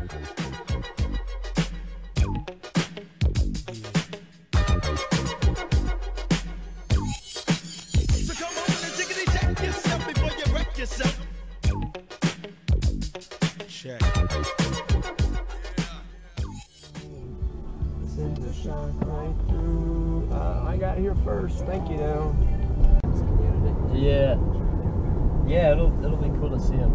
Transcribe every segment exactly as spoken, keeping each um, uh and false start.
Yourself. Check. Send the shine right through. Uh, I got here first. Thank you, though. Yeah. Yeah, it'll it'll be cool to see him.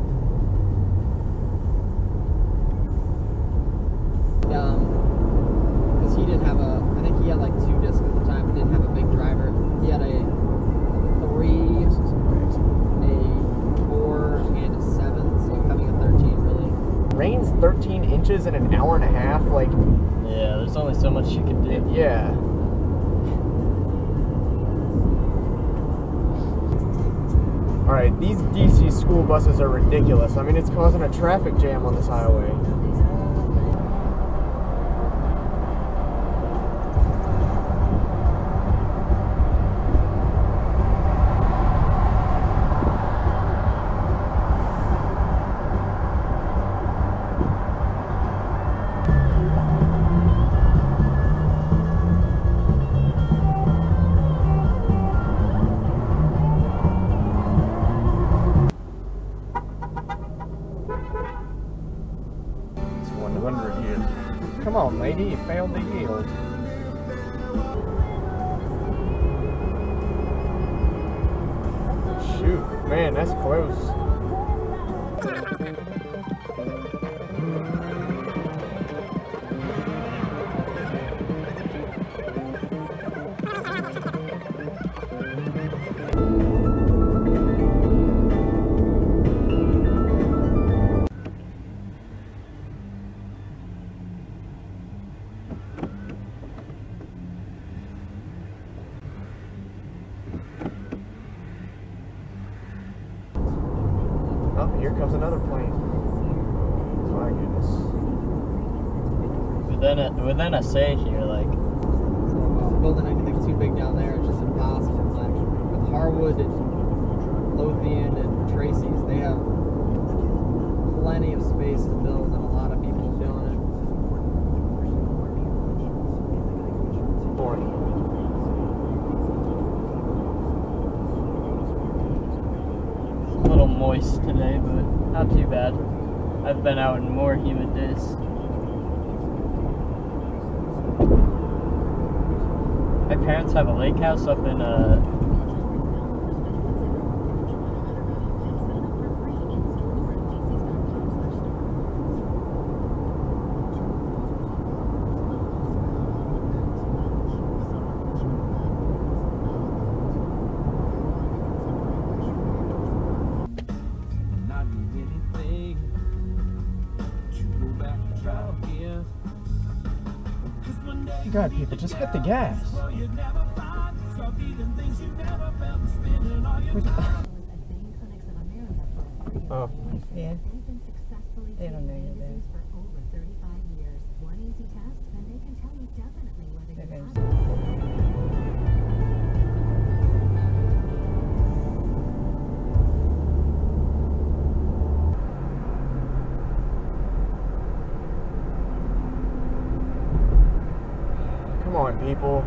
Um, because he didn't have a. I think he had like two discs at the time. But didn't have a big driver. He had a three. And a seven, so coming a thirteen really. Rain's thirteen inches in an hour and a half, like. Yeah, there's only so much you can do. Yeah. Alright, these D C school buses are ridiculous. I mean, it's causing a traffic jam on this highway. Come on, lady, you failed to yield. Shoot, man, that's close. Oh, here comes another plane. My goodness. Within a within a say here, like. So uh, building anything too big down there is just impossible. Like with Harwood and Lothian and Tracy's, they have plenty of space to build and a lot of people doing it. Morning. A little moist today, but not too bad. I've been out in more humid days. My parents have a lake house up in uh God, people, just hit the gas. Oh. Yeah. They don't know you're there. Okay. Come on, people.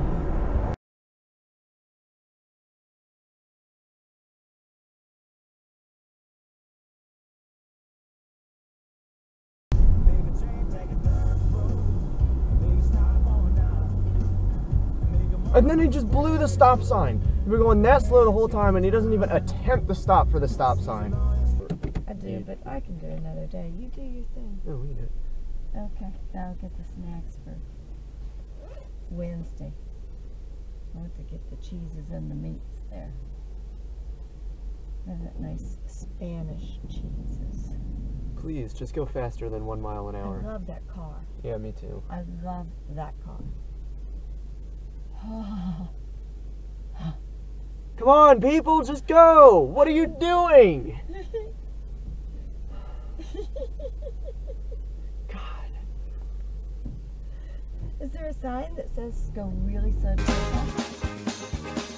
And then he just blew the stop sign. We're going that slow the whole time, and he doesn't even attempt to stop for the stop sign. I do, but I can do another day. You do your thing. No, we did. Okay, I'll get the snacks for Wednesday. I want to get the cheeses and the meats there. And that nice Spanish cheeses. Please, just go faster than one mile an hour. I love that car. Yeah, me too. I love that car. Come on, people, just go! What are you doing? God. Is there a sign that says go really slow?